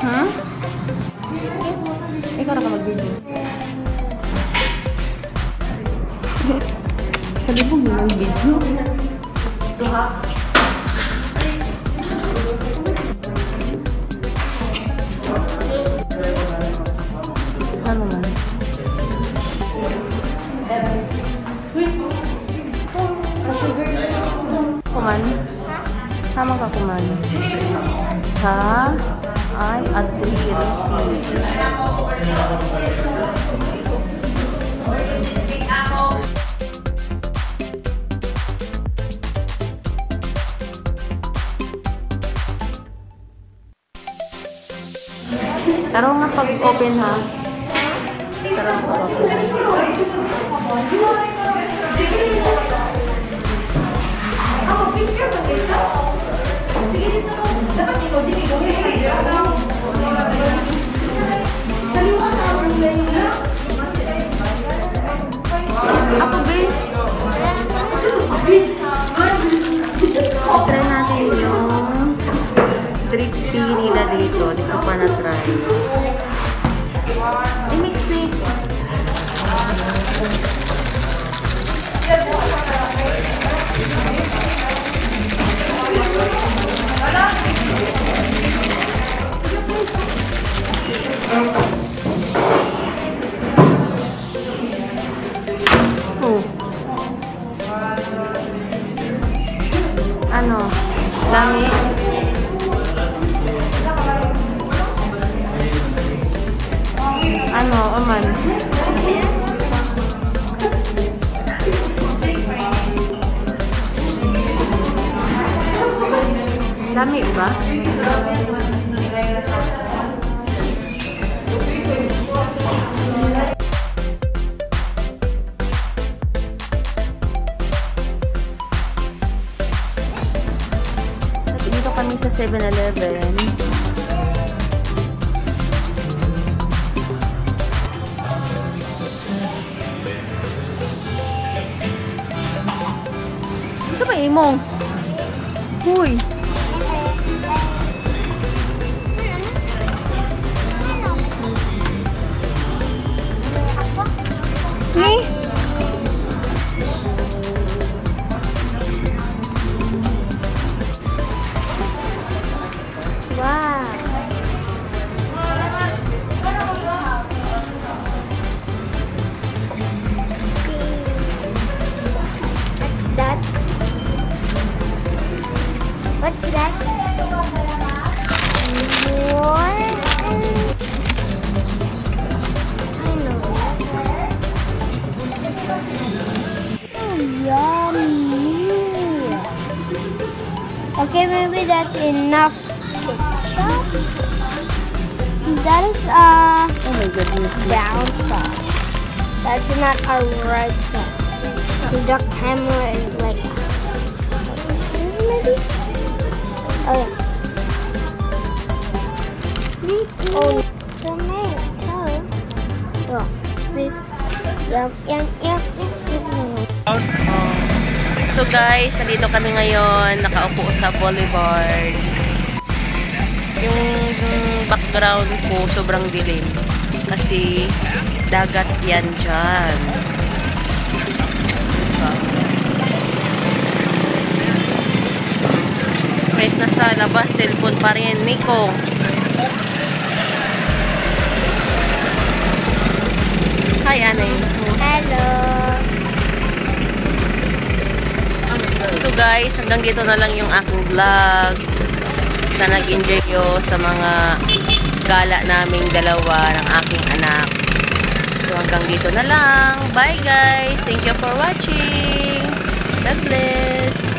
Ha? Ikaw na ka mag-video. Salibog mo ng video. Ano man? Kuman? Sama ka kuman? Sa ay at 3 Taro nga pag-open ha. Taro nga pag-open. Ako ba? I-try natin yung drip tea nila dito. Dito pa na-try. I-mix it. Ano? Dami? Ano? Oman? Dami ba? Dito kami sa 7-Eleven. Ito ba imong? Huy! Ni? Wow! What's that? What? I know. Oh, yummy. Okay, maybe that's enough. That is Oh my goodness. brown sauce. That's not a red sauce. The camera is like maybe. Oh yeah. Oh, tomato. Oh, yum. So guys, nandito kami ngayon, nakaupo sa boulevard. Yung background ko sobrang dilim kasi dagat yan dyan. Kahit nasa labas, cellphone pa rin, Nico. Hi, Anay. Hello. So guys, hanggang dito na lang yung aking vlog. Sana nag-enjoy kayo sa mga gala naming dalawa ng aking anak. So hanggang dito na lang. Bye guys. Thank you for watching. God bless.